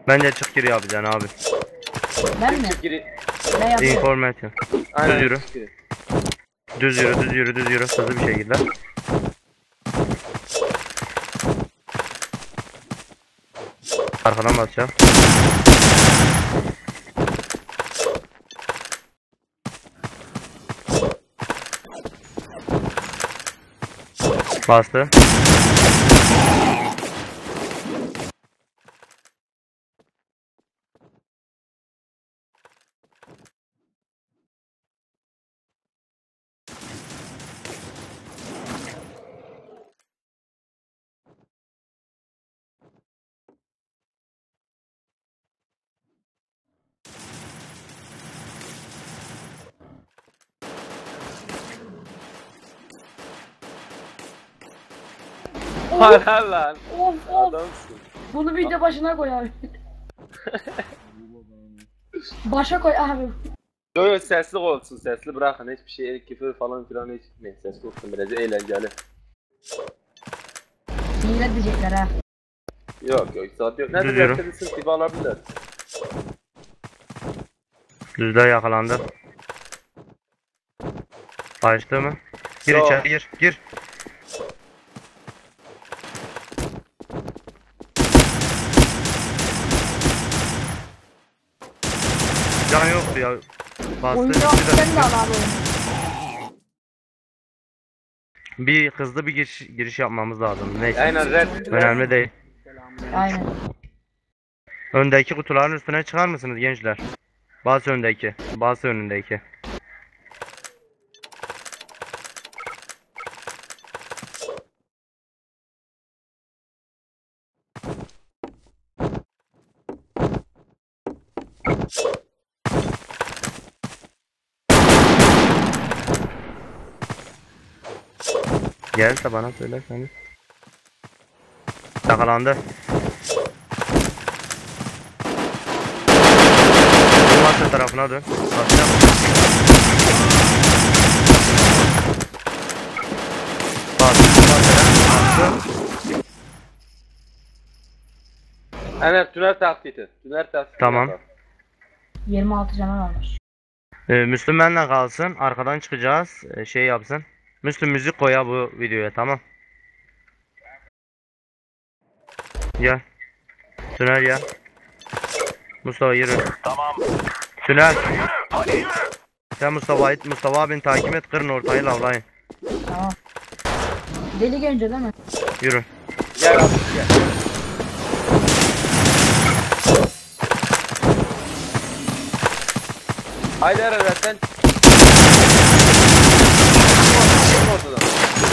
Bence çık gir yapacaksın abi. Ben mi? Çık giri. Ne yapıyorum? Information. Aynen. Düz yürü. çık giri. Düz yürü, düz yürü, düz yürü. Hızlı bir şekilde. Arkadan basacağım. Bastı. Helal lan. Of of. Adamsın. Bunu video başına koy abi. Başa koy abi. Yo yo sesli olsun, sesli bırakın, hiçbir şey küfür falan filan hiç ne, sesli olsun, biraz eğlenceli. Hile diyecekler ha. Yok yok saat yok. Nerede Düzüyorum. gösterirsin gibi alabilirler. Düzde yakalandı. Kaçtı mı? Gir Yo. içeri gir. Gir. Can yoktu ya. Bastı. Oyunu sen de al abi oyunu. Bir hızlı bir giriş yapmamız lazım. Neyse. Aynen red. Önemli değil. Aynen. Öndeki kutuların üstüne çıkar mısınız gençler? Bas öndeki. Bas önündeki. Gelse bana söylerseniz. Yakalandı. Master tarafına dön. Basacağım. Aynen tünel taklidi. Tünel taklidi. Tamam. 26 canı varmış. Müslüm benimle kalsın. Arkadan çıkacağız. Şey yapsın. Müslüm müzik koy ya bu videoya, tamam. Gel. Tünel gel. Mustafa yürü. Tamam. Tünel. Hadi. Sen Mustafa abini takip et, kırın ortayı lavlayın. Tamam. Deli önce değil mi? Yürü. Gel abi gel. Haydi ara sen. Ortadan.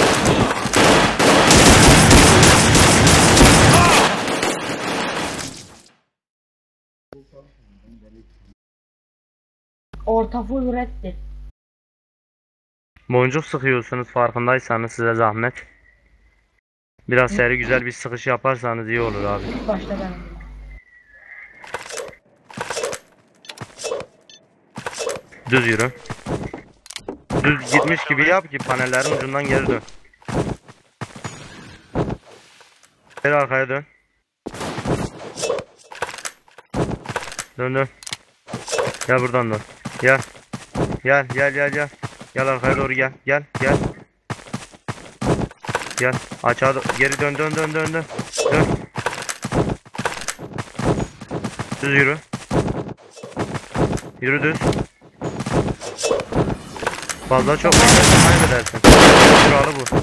Orta full reddi. Boncuk sıkıyorsunuz, farkındaysanız size zahmet. Biraz seri güzel bir sıkış yaparsanız iyi olur abi. İlk başta ben. Düz yürü. Düz gitmiş gibi yap ki panellerin ucundan geri dön. Geri arkaya dön. Dön dön. Gel buradan dön. Gel. Gel gel gel gel. Gel arkaya doğru gel. Gel gel. Gel. Aşağı geri dön dön dön dön dön. Dön. Düz yürü. Yürü düz. Fazla çok kaybedersin. Kuralı bu.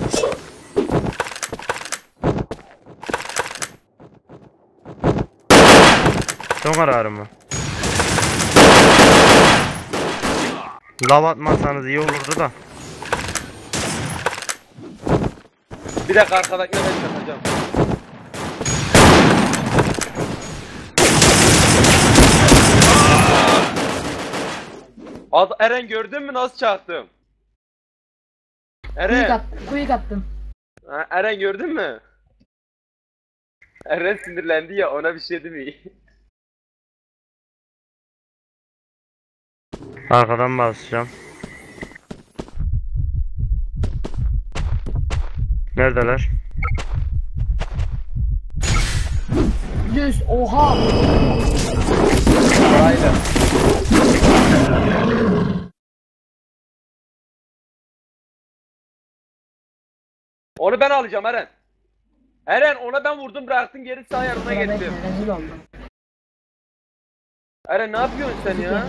Son kararım mı? Lav atmazsanız iyi olurdu da. Bir dakika arkadakine ben çakacağım. Eren gördün mü nasıl çaktım? Eren. Quick attım. Ha, Eren gördün mü? Eren sinirlendi ya, ona bir şey demiyor. Arkadan basacağım. Neredeler? %100. Oha. Aynen. Onu ben alacağım Eren. Eren ona ben vurdum bıraktın geri sağ yarına Kusura gittim. bakma, rezil oldum. Eren ne yapıyorsun sen ya?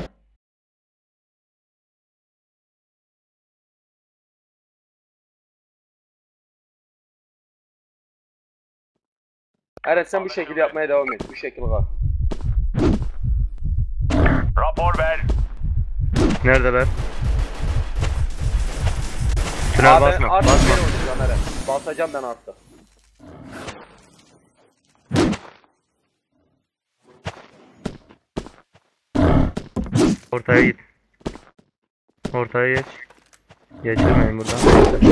Eren sen bu şekilde yapmaya devam et. Bu şekilde kal. Rapor ver. Neredeler? Tünel Abi, basma. artık Basma. ben oynayacağım Eren. Basacağım ben artık. Ortaya git. Ortaya geç. Geçirmeyin buradan.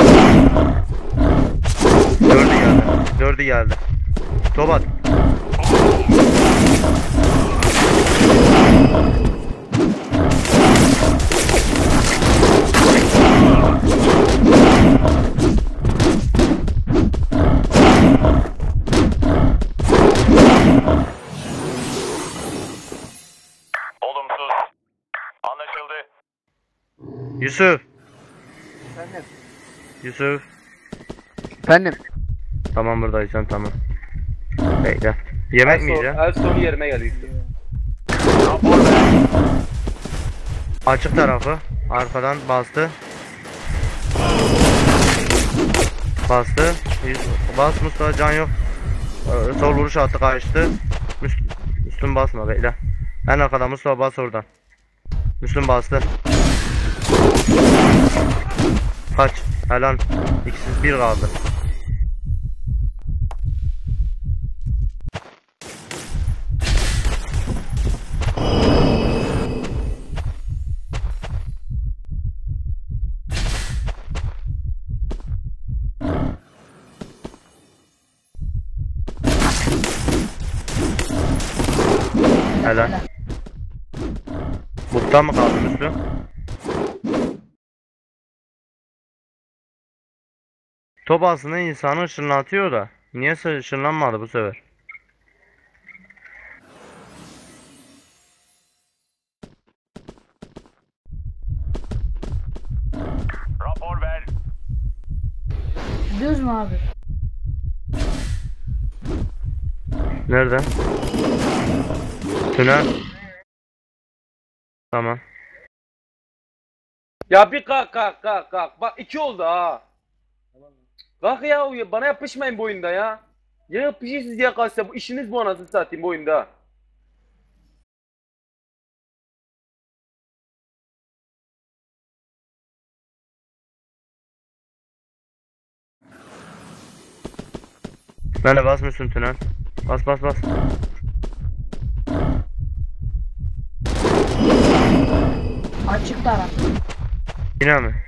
Dördü geldi. Dördü geldi. Tobat. Olumsuz. Anlaşıldı. Yusuf. Efendim? Yusuf. Efendim? Tamam buradaysan tamam. Bekle. Yemek mi yiyeceksin? El sonu yerime geldi Yusuf. Rapor ver. Açık tarafı. Arkadan bastı. Bastı. Bas Mustafa, can yok. Sol vuruş attı, kaçtı. Müslüm basma, bekle. En arkada Mustafa, bas oradan. Müslüm bastı. Kaç. Helal. İkisi bir kaldı. Helal. Bukta mı kaldı Müslüm? Top aslında insanı ışınlatıyor da. Niye ışınlanmadı bu sefer? Rapor ver. Düz mü abi? Nerede? Tünel. Tamam. Ya bir kalk. Bak 2 oldu ha. Kalk ya bana yapışmayın bu oyunda ya. Ya yapışırsınız ya kalsa bu işiniz bu anasını satayım bu oyunda. Ben de basmışsın tünel. Bas. Açık taraf. Yine mi?